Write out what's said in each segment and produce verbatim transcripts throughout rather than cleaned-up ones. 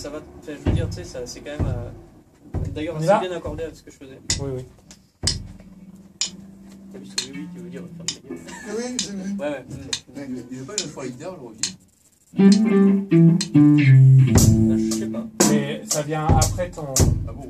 ça va. Enfin, je veux dire, tu sais, c'est quand même. Euh... D'ailleurs, c'est bien accordé avec ce que je faisais. Oui, oui. T'as vu ce oui, tu veux dire ferme ta gueule. Oui, j'ai vu. Ouais, ouais. Il veut pas une fois la guitare aujourd'hui. Je sais pas. Mais ça vient après ton. Ah bon?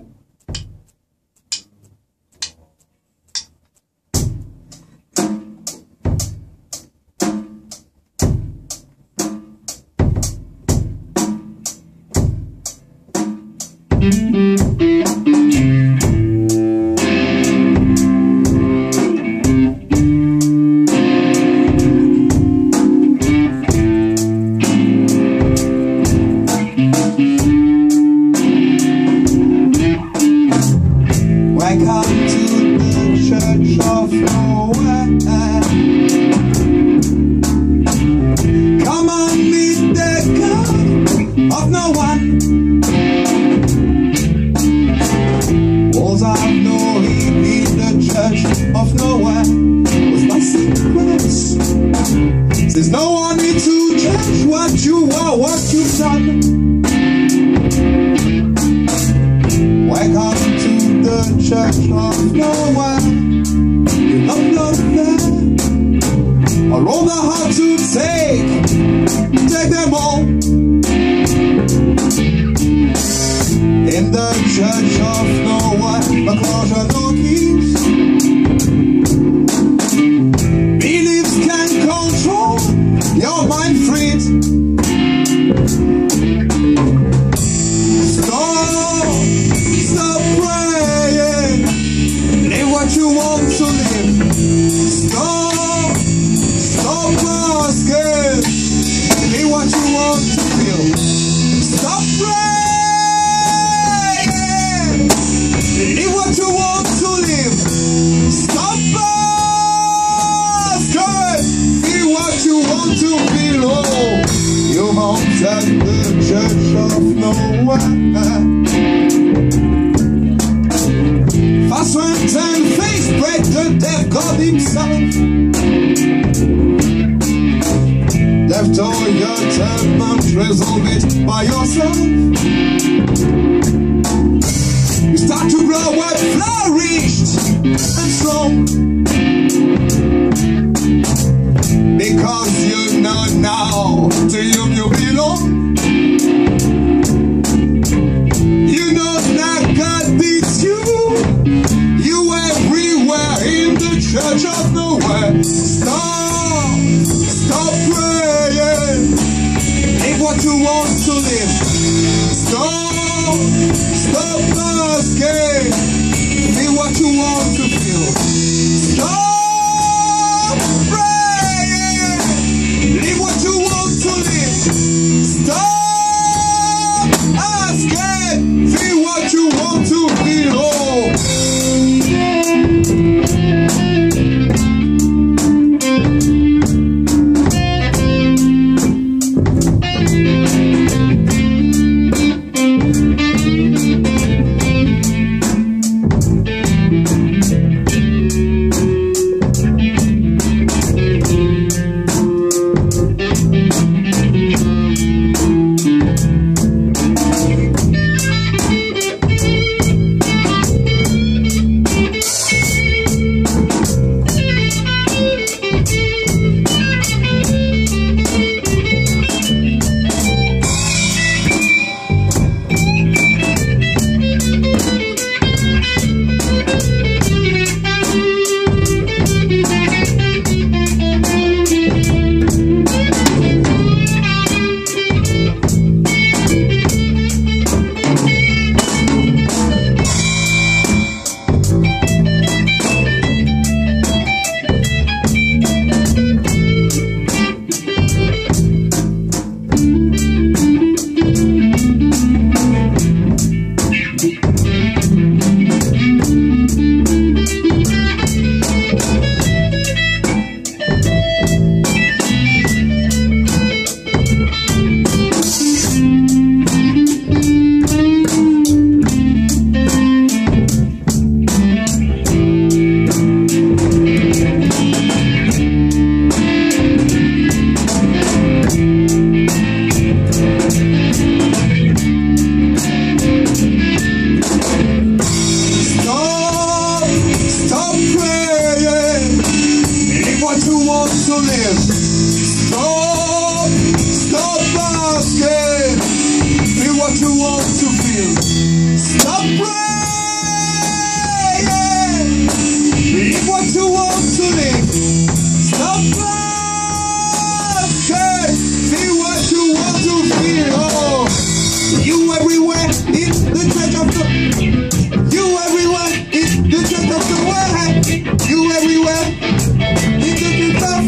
it's the church of the. You everywhere, it's the church of the world. You everywhere, it's the church of.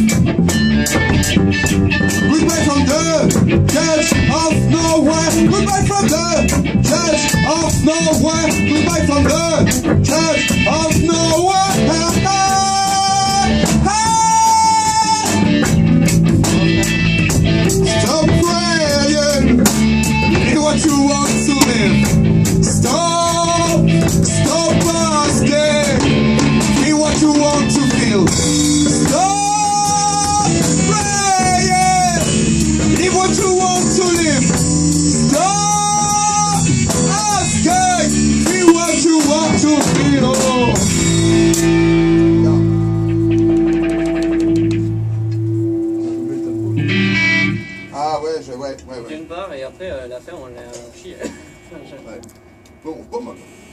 Goodbye from the church of nowhere. Goodbye from the church of nowhere. Goodbye from the church of nowhere. Stop praying, be what you want to live. Stop, stop asking, be what you want to feel. Stop praying, be what you want to live. Stop asking, be what you want to feel. Ah ouais, je, ouais, ouais, ouais. D'une part, et après, euh, la fin, on l'a chié. Ouais. Bon, bon, bon.